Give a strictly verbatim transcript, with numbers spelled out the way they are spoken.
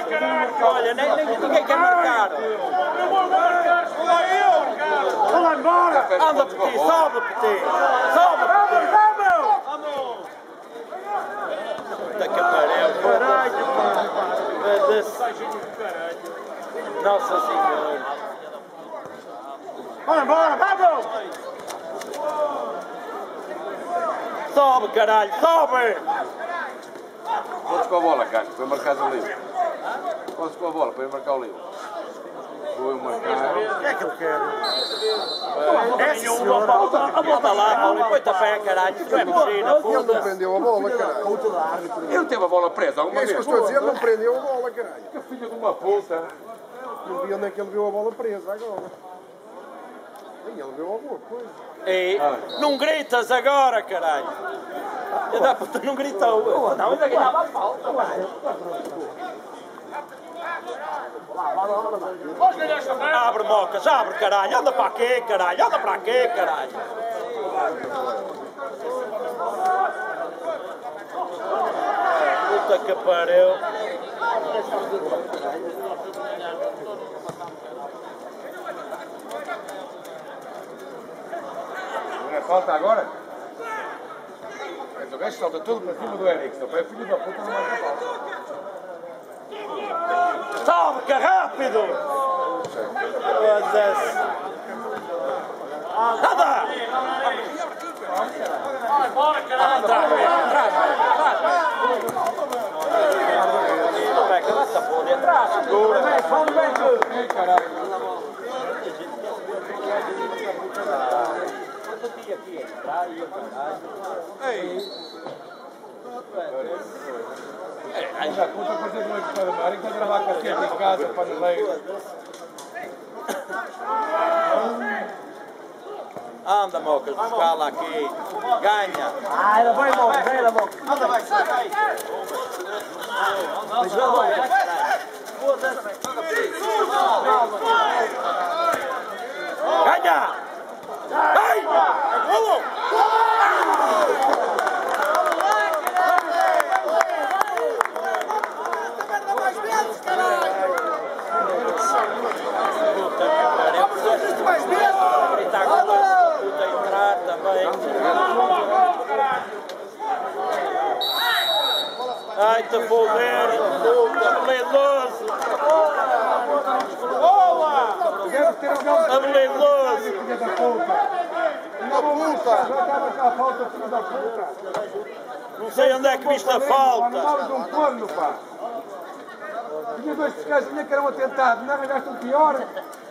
Olha, nem, nem, ninguém quer marcar. Vamos embora! Anda, Petit, sobe, Petit! Sobe, Petit! Puta que pariu! Caralho, pá! Nossa Senhora! Vamos embora, vamos! Sobe, caralho, sobe! Quantos com a bola, Carlos, para marcar o livro? Quantos com a bola para marcar o livro? Vou marcar. O que é que ele quer? É senhor! A bola lá, Paulo, põe-te a pé, caralho! Isso é mexina, Ele não puta! prendeu a bola, caralho. Ele não teve a bola presa alguma É isso vez? que eu estou a dizer, ele não prendeu a bola, caralho. Que filho de uma puta! Não vi onde é que ele viu a bola presa agora. Aí ele viu alguma coisa. Ei, não gritas agora, caralho! Eu da puta não gritou! Não, ainda ganhava a falta, vai! Abre, Mocas, abre, caralho! Anda para aqui, caralho! Anda para aqui, caralho! Puta que pariu! Não é falta agora? Mas o gajo salta tudo para cima do Erickson. Para o filho da puta não marca falta. Sobe, que rápido! Foda-se! Anda! Bora, caralho! Traz, traz, traz! Como é que vai essa porra de atrás? Segura! Vamos, vem, vem! Caralho! Ei! Aí já conta fazer uma história de mar e está a gravar com a gente em casa para no meio. Anda, Mocas, escala aqui. Ganha. Ah, ela vai, Mocas, vai, ela, Mocas. Anda, vai, sai, vai. Ganha! Vai! Vamos! Ai, te foder, puta, habilidoso! Boa! Habilidoso! Filha da puta! Uma puta! Já estava com a falta, filho da puta! Não sei onde é que viste a falta! Não vales um corno, pá! Tinha dois fiscais que eram atentados, não arranjaste um pior?